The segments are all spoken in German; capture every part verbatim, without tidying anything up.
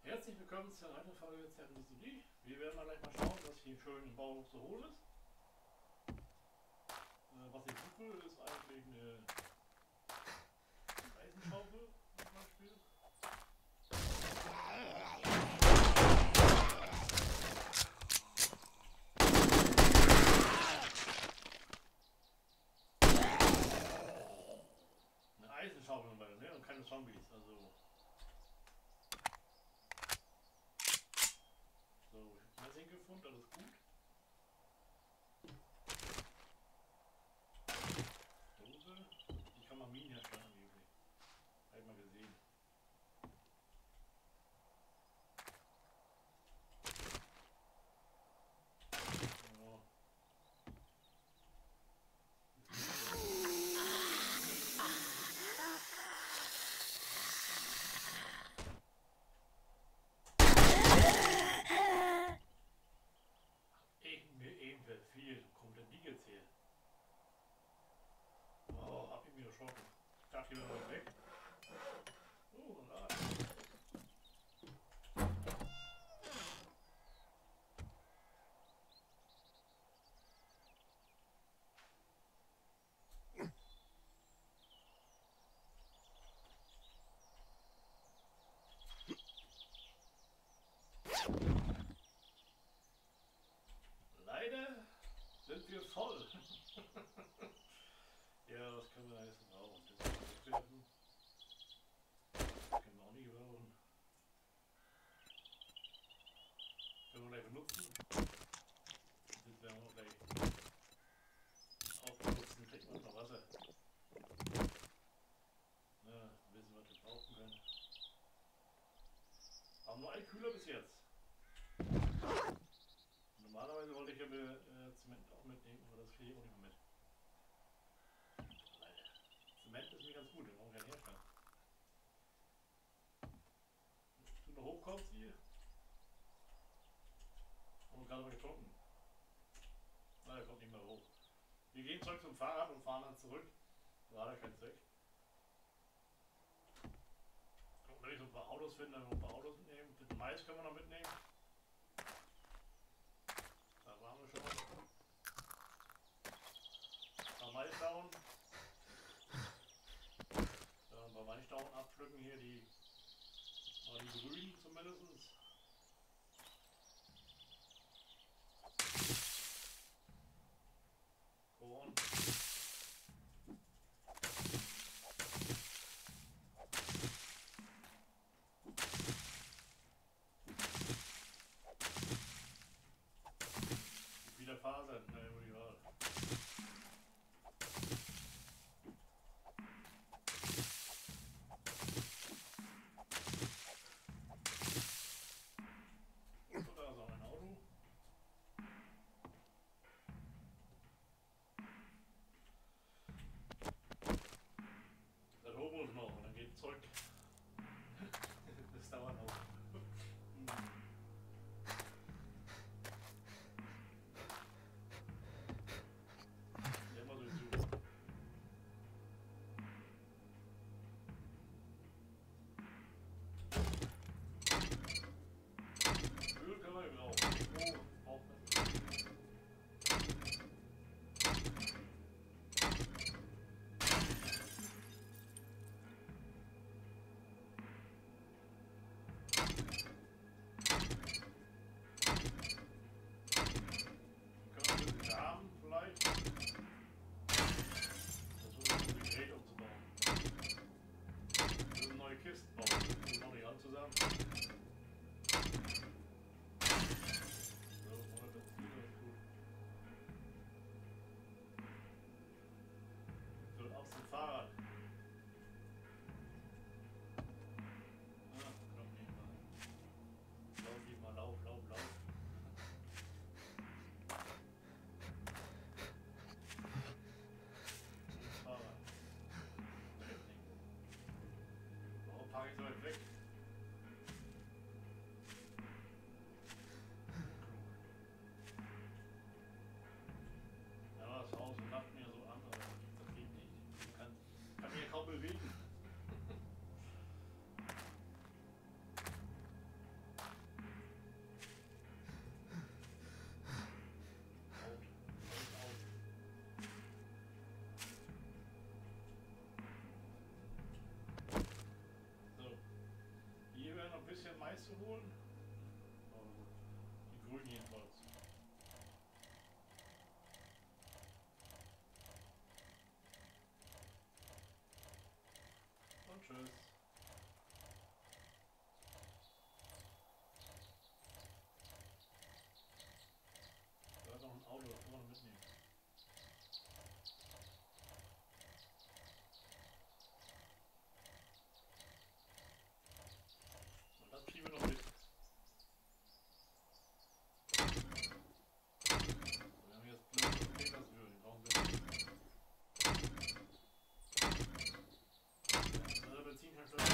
Herzlich willkommen zur neuen Folge Zerren Subi. Wir werden mal gleich mal schauen, was hier schön im Bau zu holen ist. Äh, was ich suche, ist eigentlich eine Eisenschaufel zum Beispiel. Eine Eisenschaufel ne? Und keine Zombies. Also so, Messing gefunden, alles gut. Dose, die kann man Minen herstellen angeblich. Habe ich mal gesehen. So. Ebenfalls viel. Kommt denn die jetzt her? Oh, hab ich mir erschrocken. Ich dachte, hier wäre was weg. Oh, nein. Leider sind wir voll. Ja, was können wir jetzt brauchen? Das wegwerfen. Das können wir auch nicht brauchen. Können wir gleich benutzen. Das werden wir gleich aufbenutzen. Kriegt man noch Wasser. Ja, wissen wir, was wir brauchen können. Haben nur einen Kühler bis jetzt. Normalerweise wollte ich ja äh, Zement auch mitnehmen, aber das kriege ich auch nicht mehr mit. Leider. Zement ist mir ganz gut, den brauchen wir ja herstellen. Du noch hochkommst hier? Haben wir gerade mal getrunken. Na, er kommt nicht mehr hoch. Wir gehen zurück zum Fahrrad und fahren dann zurück. War da kein Zweck. Gucken, wenn ich so ein paar Autos finde, dann ein paar Autos mitnehmen. Den Mais können wir noch mitnehmen. Da waren wir schon. Ein paar Maisdauen. Ja, ein paar Maisdauen abpflücken hier, die, die grünen zumindest. Korn. Wieder Fasern, ne, wo die war. So, da ist auch ein Auto. Das holen wir uns noch und dann geht es zurück. Das dauert auch. Immer so zu. Öl können wir brauchen. Oh, braucht man Öl. Vielleicht. Das ist ein Gerät umzubauen. Wir müssen neue Kisten bauen. Das ist noch nicht alle zusammen. So, ohne Benzin ist gut. So, auf zum Fahrrad. Ah, komm, nicht mal. Lauf, nicht mal, lauf, lauf, lauf. Warum packe ich so weit weg? ein bisschen Mais zu holen. Aber gut, die grünen jedenfalls. Und tschüss. Da hat noch ein Auto, das kann man mitnehmen. Und das kriegen wir noch mit. Wir haben jetzt blöde Petersöl, die brauchen wir nicht. Also Benzin kann schon.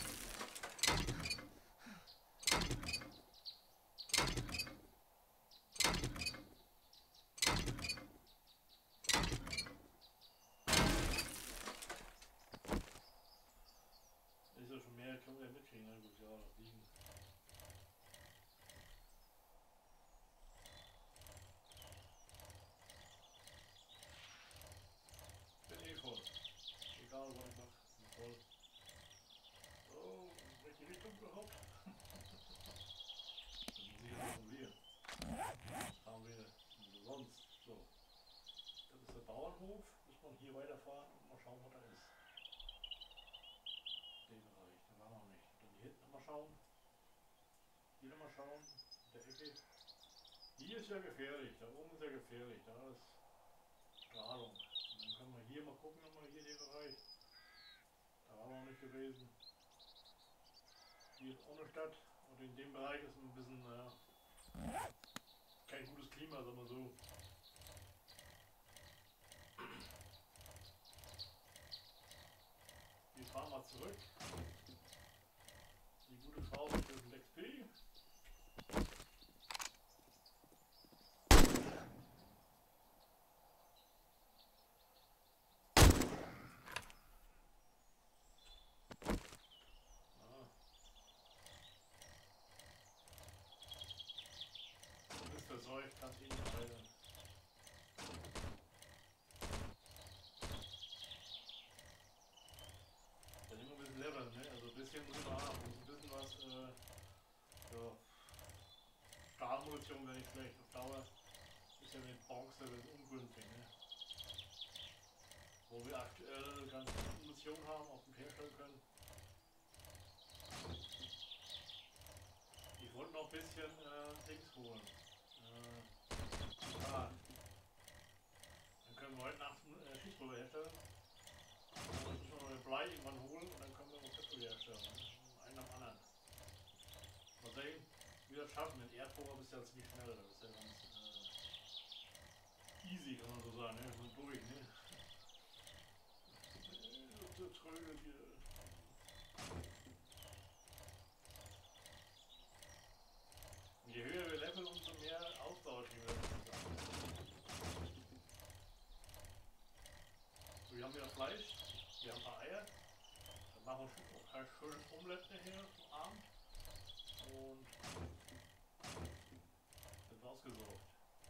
Ist ja schon mehr, können wir ja mitkriegen, na gut, ja, noch liegen. Bin eh voll. Egal was ich mache, bin voll. So, in welche Richtung überhaupt? Das muss ich ja formulieren. Fahren wir sonst. So. Das ist der Bauernhof. Muss man hier weiterfahren und mal schauen, was da ist. Den Bereich, da waren wir noch nicht. Dann hier hinten mal schauen. Hier nochmal schauen. In der Ecke. Hier ist ja gefährlich. Da oben ist ja gefährlich. Da ist Strahlung. Und dann können wir hier mal gucken, nochmal hier den Bereich. Da waren wir noch nicht gewesen. Hier ist ohne Stadt. Und in dem Bereich ist ein bisschen, naja, kein gutes Klima, sagen wir so. Wir fahren mal zurück. Die gute Frau mit dem X P. Ah. Du bist verseucht, kannst eh nicht weiter. Dann immer ein bisschen leveln, ne? Also ein bisschen muss man haben. Muss ein bisschen was, äh, ja. Stahlmunition wäre nicht schlecht. Auf Dauer ist ja mit Bronze ein bisschen ungünstig, ne? Wo wir aktuell ganz gute Munition haben, auch gut herstellen können. Ich wollte noch ein bisschen äh, Dings holen. Äh, ah. Dann können wir heute Nacht äh, Schießpulver herstellen. Dann müssen wir mal Blei irgendwann holen und dann können wir noch Petrol herstellen. Ne? Einen am anderen. Mal sehen, wie wir das schaffen. Mit Erdbohrer bist du ja ziemlich schnell. Das ist ja ganz äh, easy, kann man so sagen. Ne? So durch, ne? So tröge hier. Und je höher wir leveln, umso mehr Ausdauer kriegen wir. So, wir haben wieder Fleisch, wir haben ein paar Eier. Dann machen wir schon auch ein schönes Omelette hier zum Abend. Und sind ausgesorgt.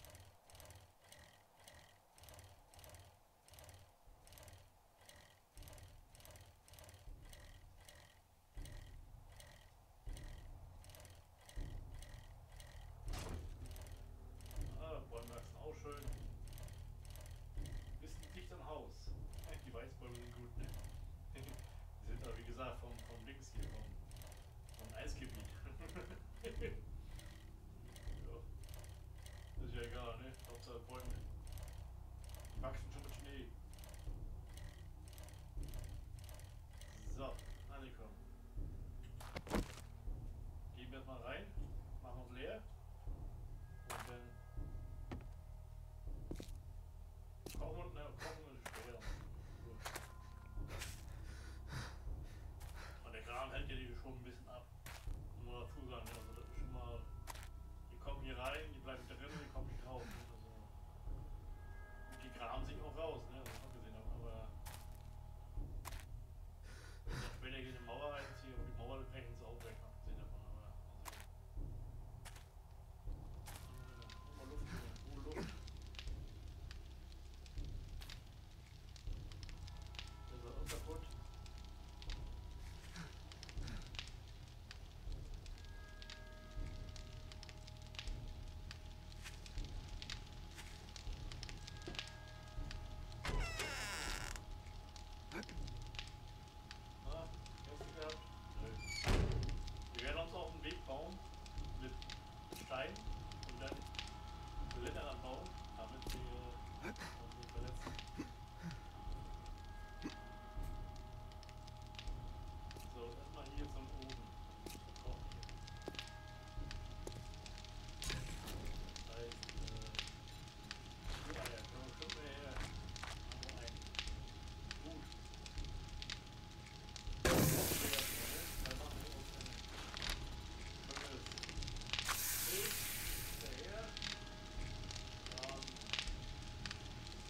Ah, Bäume wachsen auch schön. Bisschen dicht am Haus. Die Weißbäume sind gut, ne? Die sind aber wie gesagt vom, vom Dings hier, vom, vom Eisgebiet. Ja. Das ist ja egal, ne? Hauptsache Bäume. Die wachsen schon mit Schnee. So, angekommen. Gehen wir jetzt mal rein, machen uns leer und dann kochen und, ne, kochen und später. Und der Kram hält ja die schon ein bisschen ab. Muss man dazu sagen, ne? Also das ist schon mal. Die kommen hier rein, die bleiben drin, die kommen nicht raus. Ne? Also, und die graben sich auch raus, ne? Das haben wir gesehen, aber wenn ich dann später hier eine Mauer reinziehe und die Mauer brechen sie auch weg, abgesehen davon. Aber also, mal Luft hier, hohe Luft. Das ist auch kaputt. rein und dann Blätter anbauen, damit sie äh, nicht verletzen. So, erstmal hier zum Ofen. Zum Kochen hier. Das heißt, äh, ja, ja, können wir schon mehr her. Haben wir einen. Gut. Dann machen wir uns ein schönes Steak hinterher. Ähm,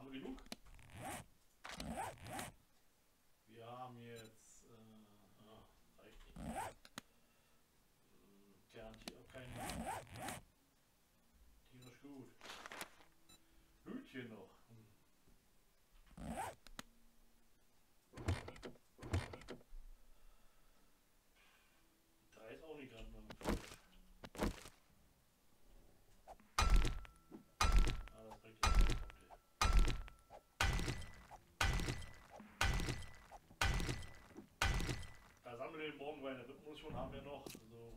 Haben wir genug? Wir haben jetzt, äh, ah, reicht nicht. Hm, garantiert auch kein tierisch gut. Hütchen noch. Hm. Drei ist auch nicht gerade mal frisch. Ah, das bringt jetzt keine Punkte. Da sammeln wir den morgen, weil eine Rhythmustion haben wir noch. Also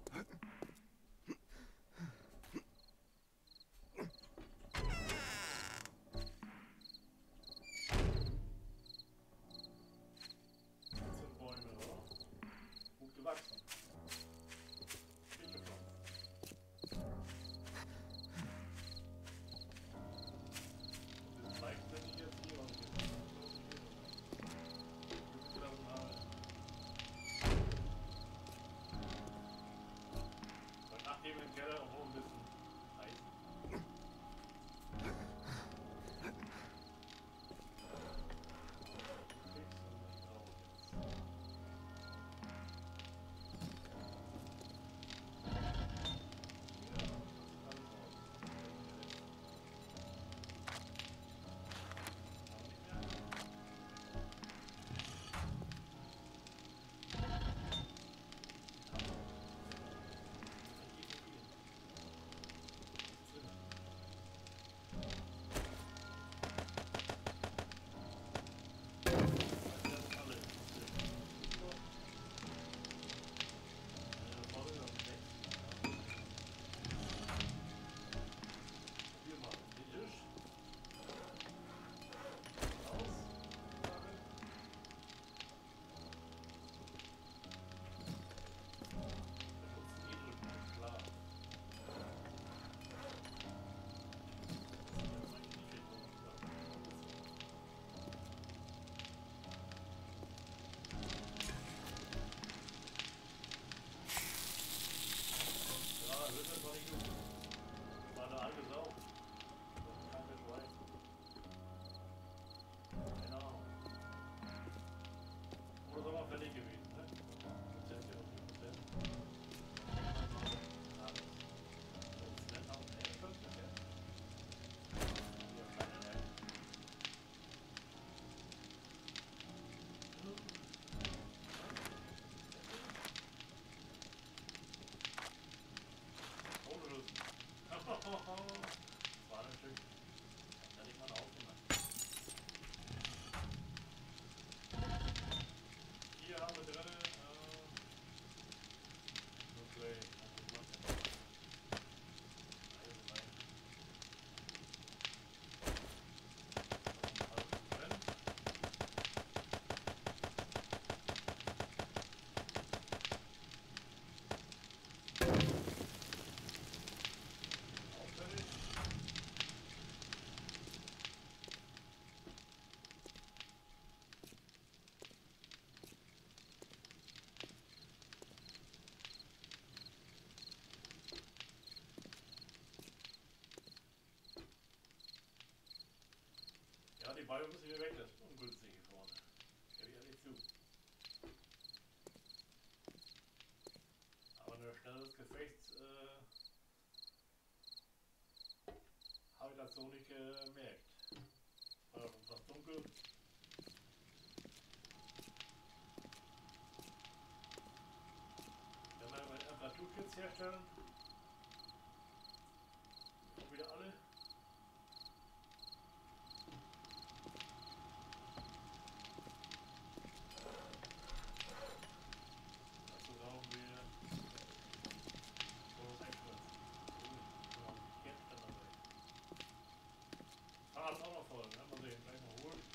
vierzehn Bäume, oder? Gut gewachsen. Viel zu flott. Das zeigt, wenn ich jetzt hier was finde. Nachdem im Keller auch noch ein bisschen Eisen. War ein Stück. Da liegt man aufgemacht. Hier haben wir drin, äh, Nuclei. Ja, die Bäume müssen wir weg, das ist ungünstig hier vorne. Gebe ich ehrlich zu. Aber ein schnelles Gefecht äh, habe ich das so nicht gemerkt. War doch fast dunkel. Wenn wir einen Temperaturschutz herstellen, auch wieder alle. Dazu brauchen wir so Extras. Fahrrad ist auch noch voll, ne? Mal sehen, gleich mal holen.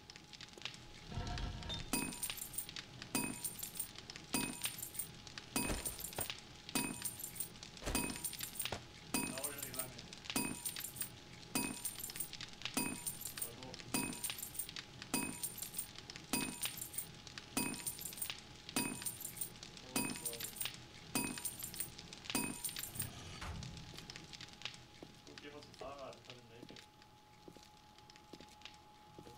Dauert ja nicht lange. Gut, gehen wir zum Fahrrad, das hat in der Ecke.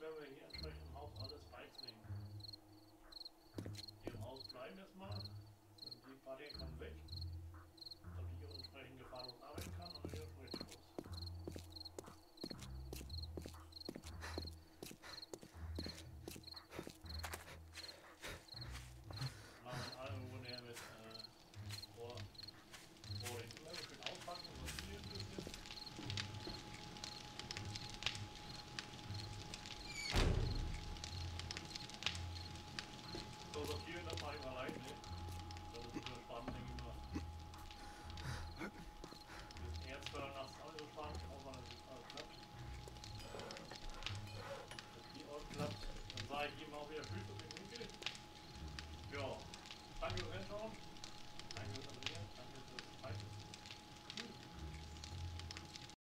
werden wir hier entsprechend im Haus alles beipflegen. Hier im Haus bleiben erstmal.